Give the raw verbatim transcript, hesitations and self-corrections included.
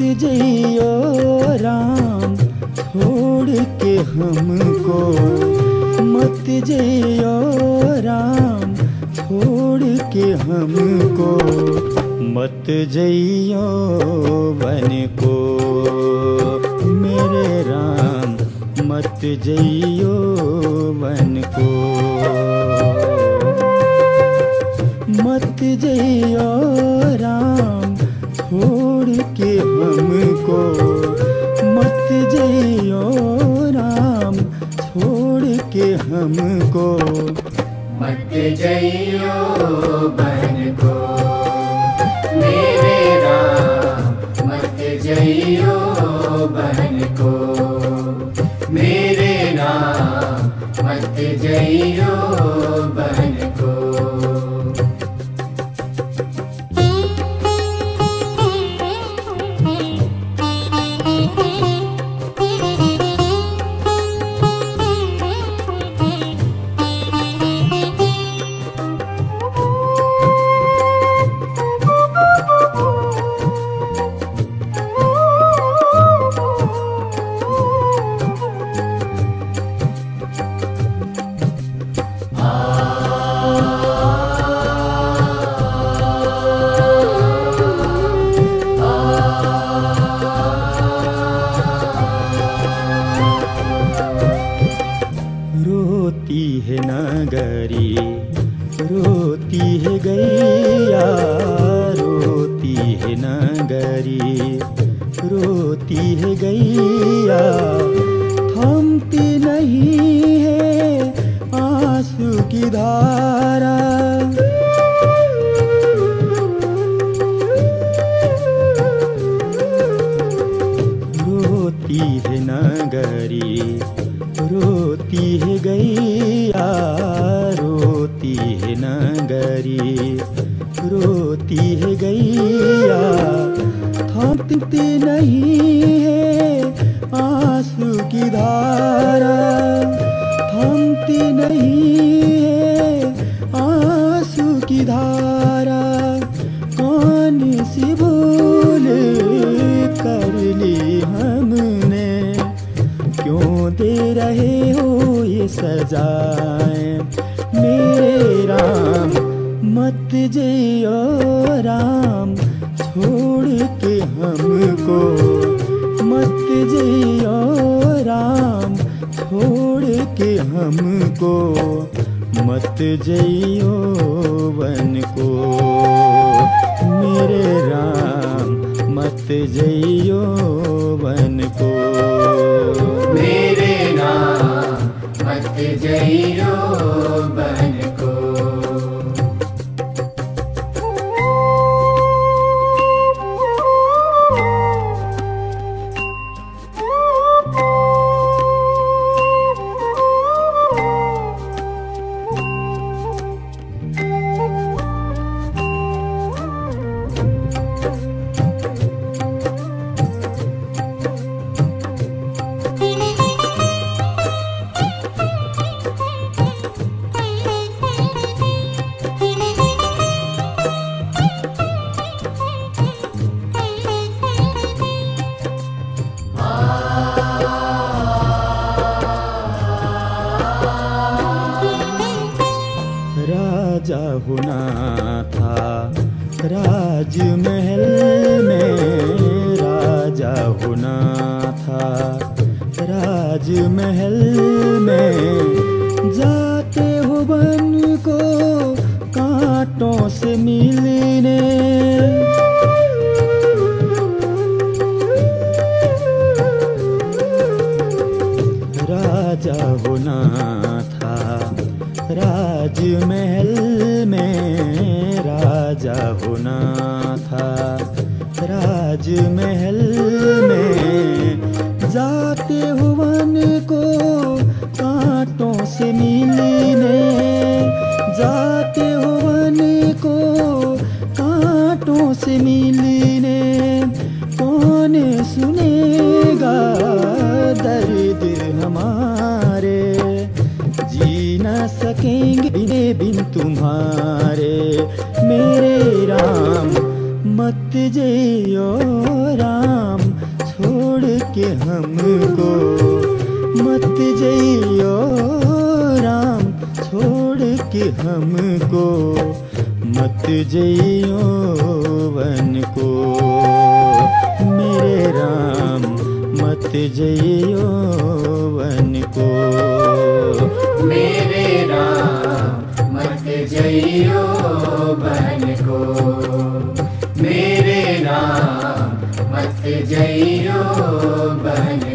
जइयो राम छोड़ के हमको, मत जइयो राम छोड़ के हमको, मत जइयो वन को मेरे राम, मत जइयो वन को। मत जइयो राम छोड़ के हमको, मत जइयो राम छोड़ के हमको, मत जइयो वन को मेरे राम, मत जइयो वन को मेरे राम, मत जइयो वन को। रोती है नगरी, रोती है गैया, रोती है नगरी, रोती है गैया, थमती नहीं है आंसू की धारा। रोती है नगरी, रोती है गैया, रोती है नगरी, रोती है गैया, थमती नहीं है आंसू की धारा, थमती नहीं है आंसू की धारा। कौन सी भूल कर ली हमने, क्यों दे रहे हो ये सजाएं मेरे राम, मत जइयो राम छोड़ के हमको, मत जइयो राम छोड़ के हमको, मत जइयो वन को मेरे राम, मत जइयो वन को मेरे राम, मत जइयो वन को। राजा होना था राजमहल में, राजा होना था राजमहल में, जाते हो बन को कांटों से मिलने। राजा होना था राजमहल में, राजा होना था राजमहल में, जाते हो वन को कांटों से मिलने, जाते हो वन को कांटों से मिलने। कौन सुनेगा दर्द हमारे, जी न सकेंगे बिन बिन तुम्हारे मेरे राम, मत जइयो राम छोड़ के हमको, मत जइयो राम छोड़ के हमको, मत जइयो वन को। मेरे राम मत जइयो वन को, मेरे राम मत जइयो वन को, मेरे राम मत जइयो वन